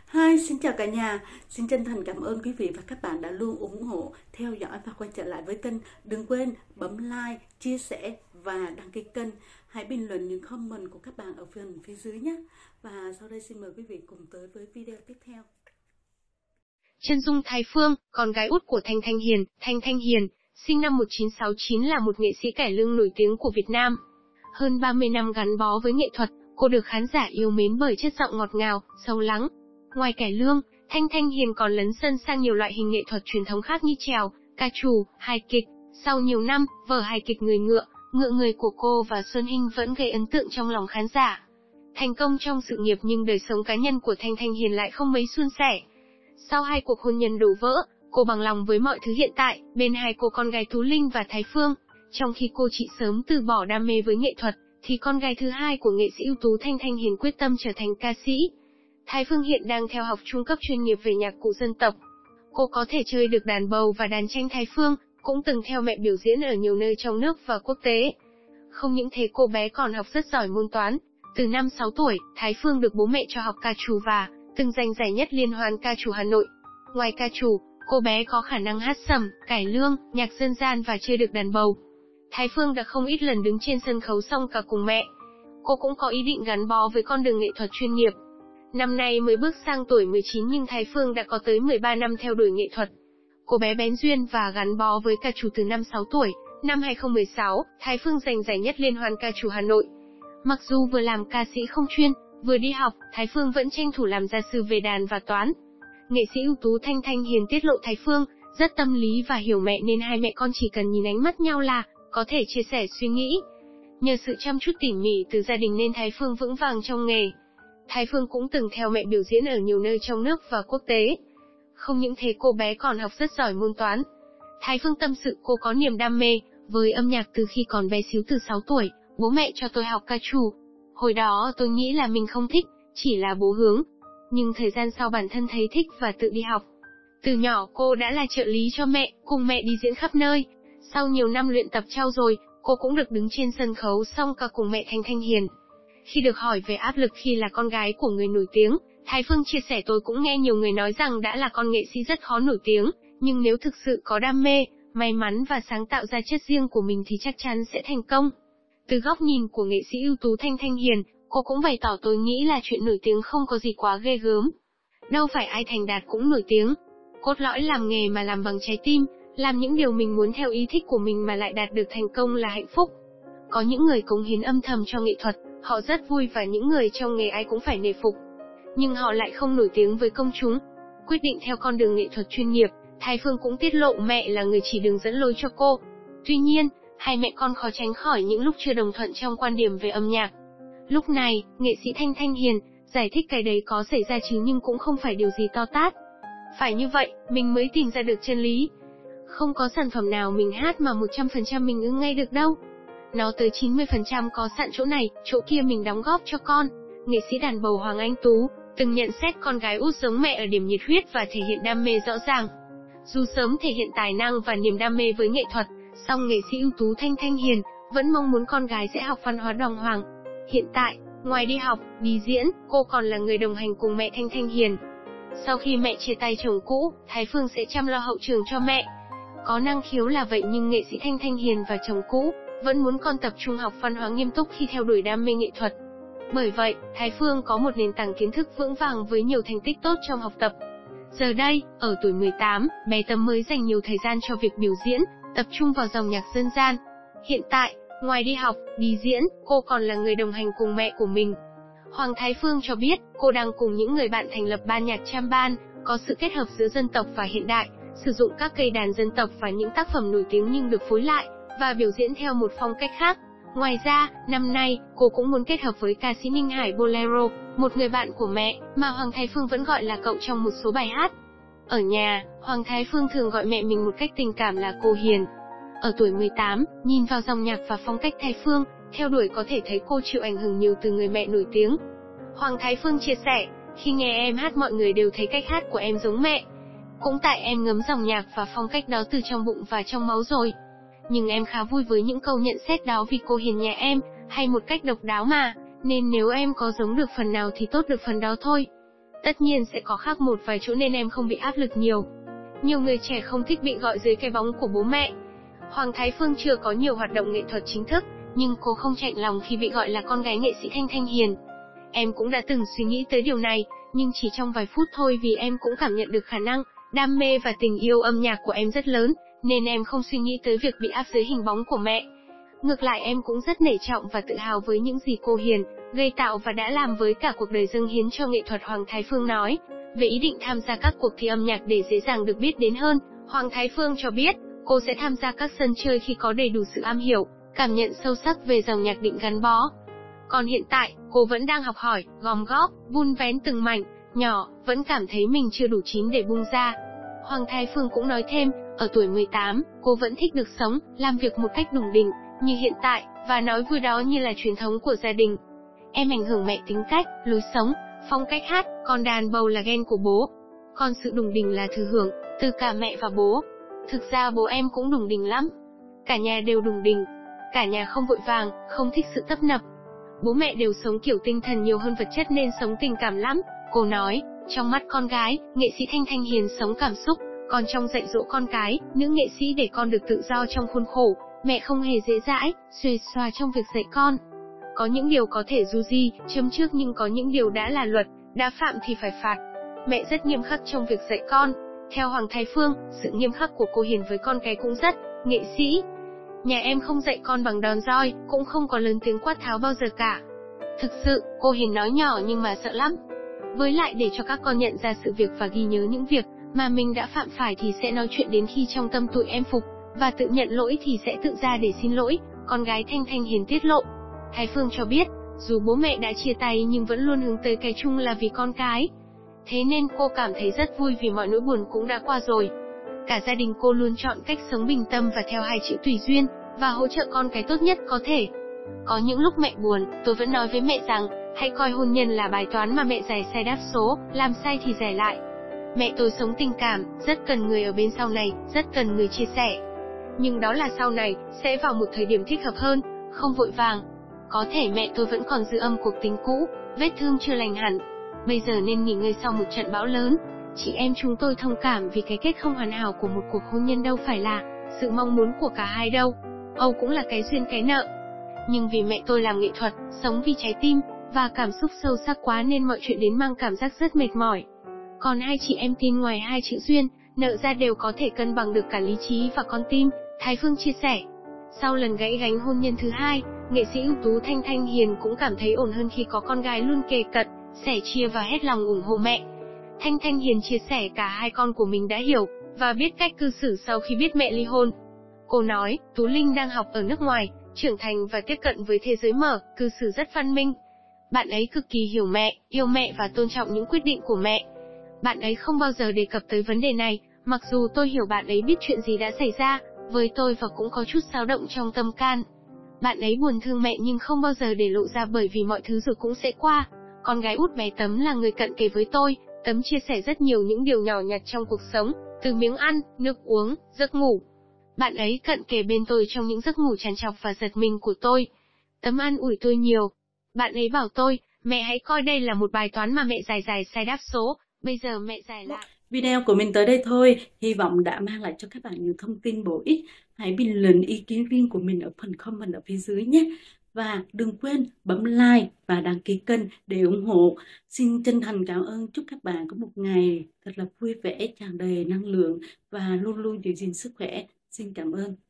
Hi, xin chào cả nhà. Xin chân thành cảm ơn quý vị và các bạn đã luôn ủng hộ, theo dõi và quay trở lại với kênh. Đừng quên bấm like, chia sẻ và đăng ký kênh. Hãy bình luận những comment của các bạn ở phần phía dưới nhé. Và sau đây xin mời quý vị cùng tới với video tiếp theo. Chân dung Thái Phương, con gái út của Thanh Thanh Hiền. Thanh Thanh Hiền, sinh năm 1969 là một nghệ sĩ cải lương nổi tiếng của Việt Nam. Hơn 30 năm gắn bó với nghệ thuật, cô được khán giả yêu mến bởi chất giọng ngọt ngào, sâu lắng. Ngoài cải lương, Thanh Thanh Hiền còn lấn sân sang nhiều loại hình nghệ thuật truyền thống khác như chèo, ca trù, hài kịch. Sau nhiều năm, vở hài kịch Người ngựa, ngựa người của cô và Xuân Hinh vẫn gây ấn tượng trong lòng khán giả. Thành công trong sự nghiệp nhưng đời sống cá nhân của Thanh Thanh Hiền lại không mấy suôn sẻ. Sau 2 cuộc hôn nhân đổ vỡ, cô bằng lòng với mọi thứ hiện tại, bên 2 cô con gái Tú Linh và Thái Phương. Trong khi cô chị sớm từ bỏ đam mê với nghệ thuật, thì con gái thứ hai của nghệ sĩ ưu tú Thanh Thanh Hiền quyết tâm trở thành ca sĩ. Thái Phương hiện đang theo học trung cấp chuyên nghiệp về nhạc cụ dân tộc. Cô có thể chơi được đàn bầu và đàn tranh. Thái Phương cũng từng theo mẹ biểu diễn ở nhiều nơi trong nước và quốc tế. Không những thế, cô bé còn học rất giỏi môn toán. Từ năm 6 tuổi, Thái Phương được bố mẹ cho học ca trù và từng giành giải nhất liên hoan ca trù Hà Nội. Ngoài ca trù, cô bé có khả năng hát sẩm, cải lương, nhạc dân gian và chơi được đàn bầu. Thái Phương đã không ít lần đứng trên sân khấu song ca cùng mẹ. Cô cũng có ý định gắn bó với con đường nghệ thuật chuyên nghiệp. Năm nay mới bước sang tuổi 19 nhưng Thái Phương đã có tới 13 năm theo đuổi nghệ thuật. Cô bé bén duyên và gắn bó với ca trù từ năm 6 tuổi. Năm 2016, Thái Phương giành giải nhất liên hoan ca trù Hà Nội. Mặc dù vừa làm ca sĩ không chuyên, vừa đi học, Thái Phương vẫn tranh thủ làm gia sư về đàn và toán. Nghệ sĩ ưu tú Thanh Thanh Hiền tiết lộ Thái Phương rất tâm lý và hiểu mẹ nên hai mẹ con chỉ cần nhìn ánh mắt nhau là có thể chia sẻ suy nghĩ. Nhờ sự chăm chút tỉ mỉ từ gia đình nên Thái Phương vững vàng trong nghề. Thái Phương cũng từng theo mẹ biểu diễn ở nhiều nơi trong nước và quốc tế. Không những thế, cô bé còn học rất giỏi môn toán. Thái Phương tâm sự cô có niềm đam mê với âm nhạc từ khi còn bé xíu. Từ 6 tuổi, bố mẹ cho tôi học ca trù. Hồi đó tôi nghĩ là mình không thích, chỉ là bố hướng. Nhưng thời gian sau bản thân thấy thích và tự đi học. Từ nhỏ cô đã là trợ lý cho mẹ, cùng mẹ đi diễn khắp nơi. Sau nhiều năm luyện tập trau dồi, cô cũng được đứng trên sân khấu song ca cùng mẹ Thanh Thanh Hiền. Khi được hỏi về áp lực khi là con gái của người nổi tiếng, Thái Phương chia sẻ tôi cũng nghe nhiều người nói rằng đã là con nghệ sĩ rất khó nổi tiếng, nhưng nếu thực sự có đam mê, may mắn và sáng tạo ra chất riêng của mình thì chắc chắn sẽ thành công. Từ góc nhìn của nghệ sĩ ưu tú Thanh Thanh Hiền, cô cũng bày tỏ tôi nghĩ là chuyện nổi tiếng không có gì quá ghê gớm. Đâu phải ai thành đạt cũng nổi tiếng. Cốt lõi làm nghề mà làm bằng trái tim, làm những điều mình muốn theo ý thích của mình mà lại đạt được thành công là hạnh phúc. Có những người cống hiến âm thầm cho nghệ thuật, họ rất vui và những người trong nghề ai cũng phải nể phục. Nhưng họ lại không nổi tiếng với công chúng. Quyết định theo con đường nghệ thuật chuyên nghiệp, Thái Phương cũng tiết lộ mẹ là người chỉ đường dẫn lối cho cô. Tuy nhiên, hai mẹ con khó tránh khỏi những lúc chưa đồng thuận trong quan điểm về âm nhạc. Lúc này, nghệ sĩ Thanh Thanh Hiền giải thích cái đấy có xảy ra chứ nhưng cũng không phải điều gì to tát. Phải như vậy, mình mới tìm ra được chân lý. Không có sản phẩm nào mình hát mà 100% mình ưng ngay được đâu. Nó tới 90% có sẵn chỗ này, chỗ kia mình đóng góp cho con. Nghệ sĩ đàn bầu Hoàng Anh Tú từng nhận xét con gái út giống mẹ ở điểm nhiệt huyết và thể hiện đam mê rõ ràng. Dù sớm thể hiện tài năng và niềm đam mê với nghệ thuật, song nghệ sĩ ưu tú Thanh Thanh Hiền vẫn mong muốn con gái sẽ học văn hóa đàng hoàng. Hiện tại, ngoài đi học, đi diễn, cô còn là người đồng hành cùng mẹ Thanh Thanh Hiền. Sau khi mẹ chia tay chồng cũ, Thái Phương sẽ chăm lo hậu trường cho mẹ. Có năng khiếu là vậy nhưng nghệ sĩ Thanh Thanh Hiền và chồng cũ vẫn muốn con tập trung học văn hóa nghiêm túc khi theo đuổi đam mê nghệ thuật. Bởi vậy, Thái Phương có một nền tảng kiến thức vững vàng với nhiều thành tích tốt trong học tập. Giờ đây, ở tuổi 18, bé Tâm mới dành nhiều thời gian cho việc biểu diễn, tập trung vào dòng nhạc dân gian. Hiện tại, ngoài đi học, đi diễn, cô còn là người đồng hành cùng mẹ của mình. Hoàng Thái Phương cho biết, cô đang cùng những người bạn thành lập ban nhạc Cham Ban, có sự kết hợp giữa dân tộc và hiện đại, sử dụng các cây đàn dân tộc và những tác phẩm nổi tiếng nhưng được phối lại và biểu diễn theo một phong cách khác. Ngoài ra, năm nay, cô cũng muốn kết hợp với ca sĩ Ninh Hải Bolero, một người bạn của mẹ, mà Hoàng Thái Phương vẫn gọi là cậu trong một số bài hát. Ở nhà, Hoàng Thái Phương thường gọi mẹ mình một cách tình cảm là cô Hiền. Ở tuổi 18, nhìn vào dòng nhạc và phong cách Thái Phương theo đuổi có thể thấy cô chịu ảnh hưởng nhiều từ người mẹ nổi tiếng. Hoàng Thái Phương chia sẻ, khi nghe em hát mọi người đều thấy cách hát của em giống mẹ. Cũng tại em ngấm dòng nhạc và phong cách đó từ trong bụng và trong máu rồi. Nhưng em khá vui với những câu nhận xét đó vì cô Hiền nhà em hay một cách độc đáo mà, nên nếu em có giống được phần nào thì tốt được phần đó thôi. Tất nhiên sẽ có khác một vài chỗ nên em không bị áp lực nhiều. Nhiều người trẻ không thích bị gọi dưới cái bóng của bố mẹ. Hoàng Thái Phương chưa có nhiều hoạt động nghệ thuật chính thức, nhưng cô không chạnh lòng khi bị gọi là con gái nghệ sĩ Thanh Thanh Hiền. Em cũng đã từng suy nghĩ tới điều này, nhưng chỉ trong vài phút thôi vì em cũng cảm nhận được khả năng, đam mê và tình yêu âm nhạc của em rất lớn, nên em không suy nghĩ tới việc bị áp dưới hình bóng của mẹ. Ngược lại em cũng rất nể trọng và tự hào với những gì cô Hiền gây tạo và đã làm với cả cuộc đời dâng hiến cho nghệ thuật. Hoàng Thái Phương nói về ý định tham gia các cuộc thi âm nhạc để dễ dàng được biết đến hơn. Hoàng Thái Phương cho biết, cô sẽ tham gia các sân chơi khi có đầy đủ sự am hiểu, cảm nhận sâu sắc về dòng nhạc định gắn bó. Còn hiện tại, cô vẫn đang học hỏi, gom góp, vun vén từng mảnh nhỏ, vẫn cảm thấy mình chưa đủ chín để bung ra. Hoàng Thái Phương cũng nói thêm, ở tuổi 18, cô vẫn thích được sống, làm việc một cách đủng đỉnh, như hiện tại, và nói vui đó như là truyền thống của gia đình. Em ảnh hưởng mẹ tính cách, lối sống, phong cách hát, còn đàn bầu là gen của bố. Còn sự đủng đỉnh là thừa hưởng, từ cả mẹ và bố. Thực ra bố em cũng đủng đỉnh lắm. Cả nhà đều đủng đỉnh. Cả nhà không vội vàng, không thích sự tấp nập. Bố mẹ đều sống kiểu tinh thần nhiều hơn vật chất nên sống tình cảm lắm. Cô nói, trong mắt con gái, nghệ sĩ Thanh Thanh Hiền sống cảm xúc, còn trong dạy dỗ con cái, nữ nghệ sĩ để con được tự do trong khuôn khổ, mẹ không hề dễ dãi, xuề xòa trong việc dạy con. Có những điều có thể du di, châm trước nhưng có những điều đã là luật, đã phạm thì phải phạt. Mẹ rất nghiêm khắc trong việc dạy con. Theo Hoàng Thái Phương, sự nghiêm khắc của cô Hiền với con cái cũng rất nghệ sĩ. Nhà em không dạy con bằng đòn roi, cũng không có lớn tiếng quát tháo bao giờ cả. Thực sự, cô Hiền nói nhỏ nhưng mà sợ lắm. Với lại để cho các con nhận ra sự việc và ghi nhớ những việc mà mình đã phạm phải thì sẽ nói chuyện đến khi trong tâm tụi em phục, và tự nhận lỗi thì sẽ tự ra để xin lỗi, con gái Thanh Thanh Hiền tiết lộ. Thái Phương cho biết, dù bố mẹ đã chia tay nhưng vẫn luôn hướng tới cái chung là vì con cái. Thế nên cô cảm thấy rất vui vì mọi nỗi buồn cũng đã qua rồi. Cả gia đình cô luôn chọn cách sống bình tâm và theo hai chữ tùy duyên, và hỗ trợ con cái tốt nhất có thể. Có những lúc mẹ buồn, tôi vẫn nói với mẹ rằng, hãy coi hôn nhân là bài toán mà mẹ giải sai đáp số, làm sai thì giải lại. Mẹ tôi sống tình cảm, rất cần người ở bên sau này, rất cần người chia sẻ. Nhưng đó là sau này, sẽ vào một thời điểm thích hợp hơn, không vội vàng. Có thể mẹ tôi vẫn còn dư âm cuộc tình cũ, vết thương chưa lành hẳn. Bây giờ nên nghỉ ngơi sau một trận bão lớn. Chị em chúng tôi thông cảm vì cái kết không hoàn hảo của một cuộc hôn nhân đâu phải là sự mong muốn của cả hai đâu. Âu cũng là cái duyên cái nợ. Nhưng vì mẹ tôi làm nghệ thuật, sống vì trái tim, và cảm xúc sâu sắc quá nên mọi chuyện đến mang cảm giác rất mệt mỏi. Còn hai chị em tin ngoài hai chữ duyên, nợ ra đều có thể cân bằng được cả lý trí và con tim, Thái Phương chia sẻ. Sau lần gãy gánh hôn nhân thứ hai, nghệ sĩ ưu tú Thanh Thanh Hiền cũng cảm thấy ổn hơn khi có con gái luôn kề cận, sẻ chia và hết lòng ủng hộ mẹ. Thanh Thanh Hiền chia sẻ cả hai con của mình đã hiểu và biết cách cư xử sau khi biết mẹ ly hôn. Cô nói, Tú Linh đang học ở nước ngoài, trưởng thành và tiếp cận với thế giới mở, cư xử rất văn minh. Bạn ấy cực kỳ hiểu mẹ, yêu mẹ và tôn trọng những quyết định của mẹ. Bạn ấy không bao giờ đề cập tới vấn đề này, mặc dù tôi hiểu bạn ấy biết chuyện gì đã xảy ra với tôi và cũng có chút xáo động trong tâm can. Bạn ấy buồn thương mẹ nhưng không bao giờ để lộ ra bởi vì mọi thứ rồi cũng sẽ qua. Con gái út bé Tấm là người cận kề với tôi, Tấm chia sẻ rất nhiều những điều nhỏ nhặt trong cuộc sống, từ miếng ăn, nước uống, giấc ngủ. Bạn ấy cận kề bên tôi trong những giấc ngủ trằn trọc và giật mình của tôi. Tấm an ủi tôi nhiều. Bạn ấy bảo tôi, mẹ hãy coi đây là một bài toán mà mẹ giải sai đáp số, bây giờ mẹ giải lại. Video của mình tới đây thôi, hy vọng đã mang lại cho các bạn nhiều thông tin bổ ích. Hãy bình luận ý kiến riêng của mình ở phần comment ở phía dưới nhé. Và đừng quên bấm like và đăng ký kênh để ủng hộ. Xin chân thành cảm ơn, chúc các bạn có một ngày thật là vui vẻ, tràn đầy năng lượng và luôn luôn giữ gìn sức khỏe. Xin cảm ơn.